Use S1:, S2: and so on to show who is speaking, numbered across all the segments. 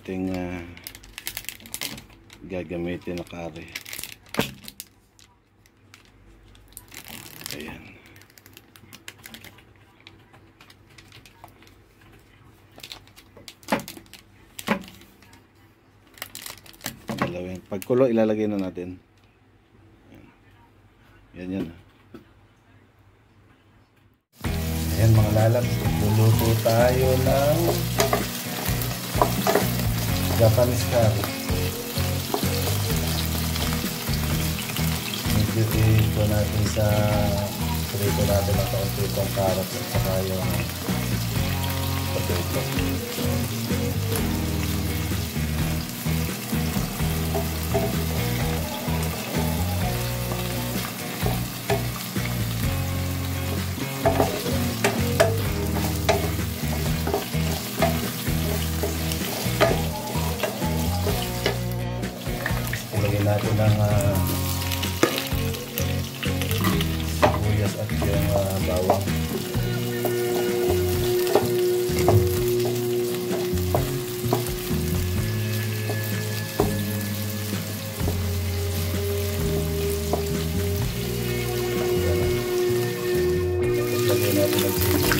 S1: ating gagamitin na curry. Ayan. Dalawin. Pagkulo, ilalagay na natin. Ayan. Yan. Ayan mga lalabs, luluto tayo ng Japanese curry. Medyo ito natin sa prito natin ng kaunti itong carrots at saka yung potato. Ilagay natin ng sibuyas at yung bawang. Lagay natin ng sibuyas.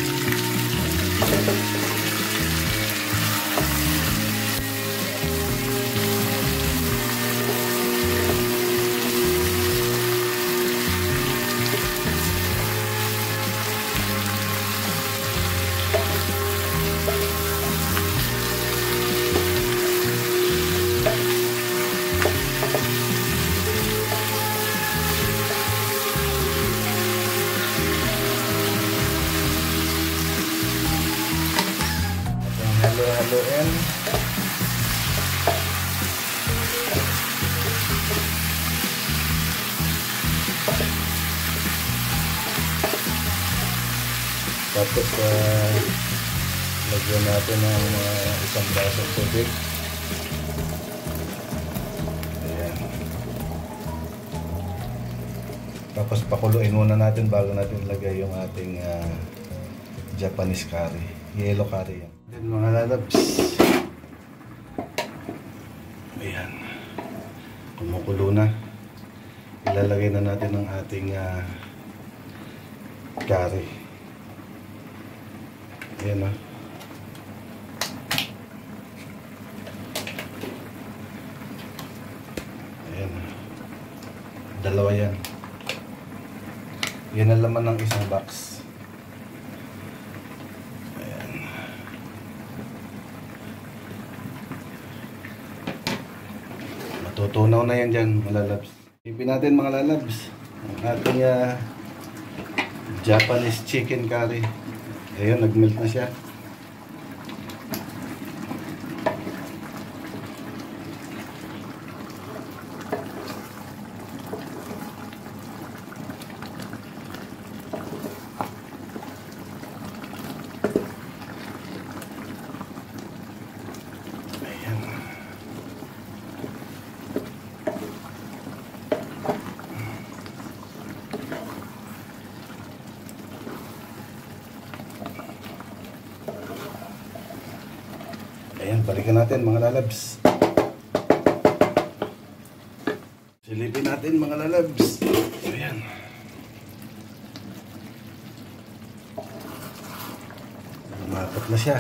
S1: Halo-haloin. Tapos lagyan natin ng isang basong tubig. Ayan. Tapos pakuluin muna natin bago natin ilagay yung ating Japanese curry, yellow curry yan. Then mga lalabs, ayan, kumukulo na. Ilalagay na natin ang ating curry. Ayan na. Ayan na. Dalawa yan. Yan ang laman ng isang box. Tutunaw na yan dyan mga lalabs. Ipin natin mga lalabs ang ating Japanese chicken curry. Ayun, nag-melt na siya. Ayan, balikan natin mga lalabs. Silipin natin mga lalabs. Ayan. Lumapat na siya.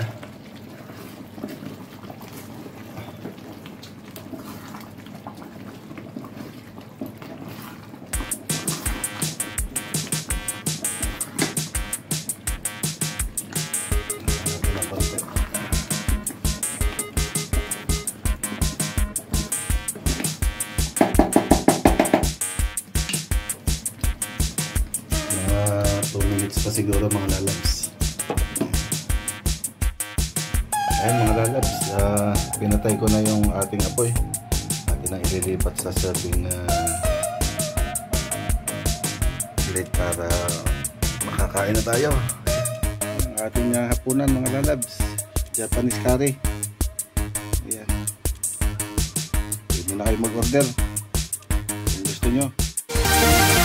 S1: Pa siguro mga lalabs. Ayan mga lalabs, pinatay ko na yung ating apoy. Atin ang ililipat sa serving plate para makakain na tayo. Ang ating hapunan mga lalabs, Japanese curry. Ayan. Pwede na kayo mag-order kung gusto nyo.